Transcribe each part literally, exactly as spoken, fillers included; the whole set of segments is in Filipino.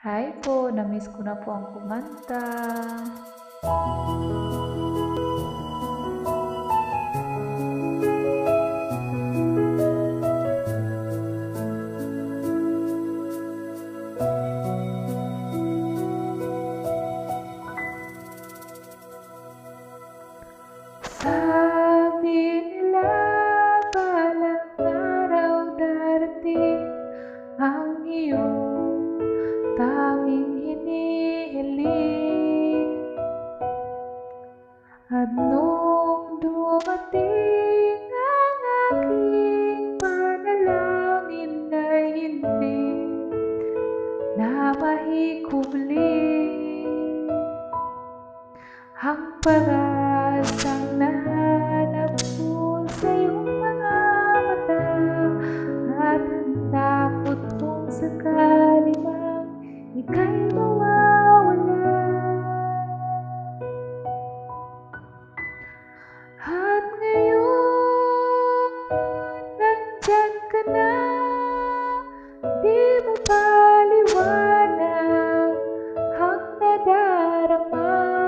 Hi po, na-miss ko na po ang kumanta. Sabi nila balang araw darating ang iyong tanging hinihiling. At nung dumating ang aking panalangin ay hindi na mahikubli ang pag-asang nahanap ko sa iyong mga mata at ang takot kong sakali mang ika'y mawawala. At ngayon nandyan ka na, di mo paliwanag ang nadarama.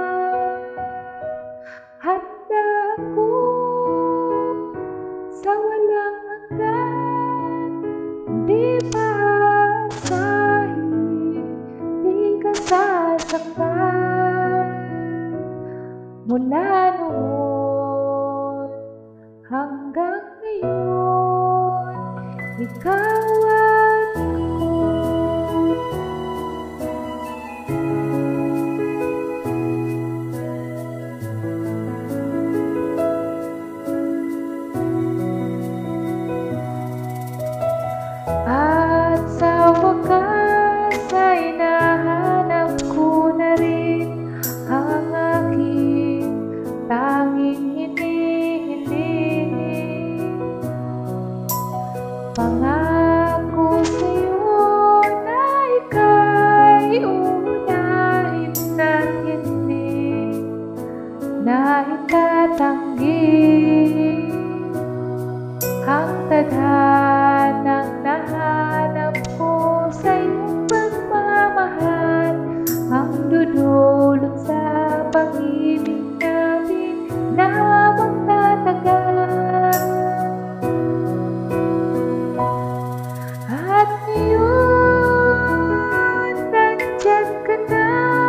Handa ako sa walang hanggan, di pa asahin, di ka sasaktan. Mula noon hanggang ngayon, ikaw at ako. At sa wakas ay nahanap ko na rin ang aking tanging hinihiling. Pangako sa'yo na ika'y uunahin at hindi na itatanggi ang tadhanang nahanap ko sa iyong pagmamahal, ang dudulot sa pag-ibig natin na magtatagal. At ngayon nandyan ka na,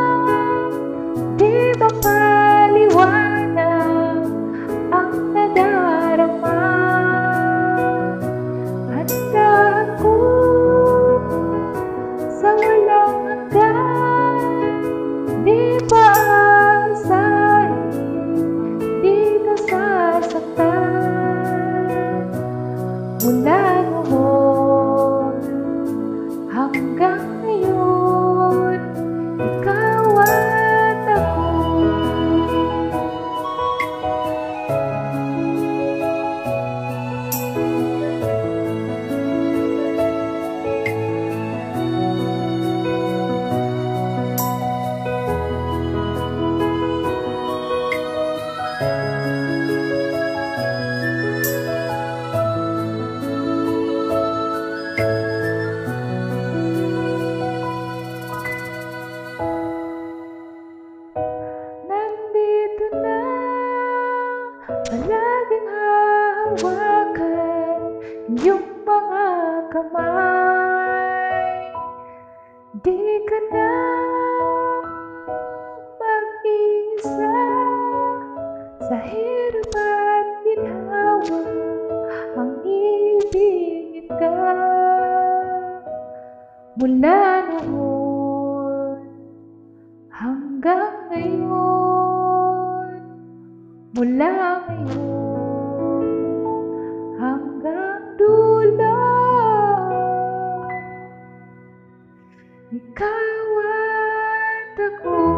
di ba paliwanag ang nadarama. Handa ako sa walang hanggan, di pa asahin, di ka sasaktan. Mula noon hanggang ngayon, ikaw at ako. Nandito na, palaging hahawakan iyong mga kamay. Di ka na mag-iisa sa hirap at ginhawa, ang ibigin ka. Mula noon hanggang ngayon, mula ngayon hanggang dulo, ikaw at ako.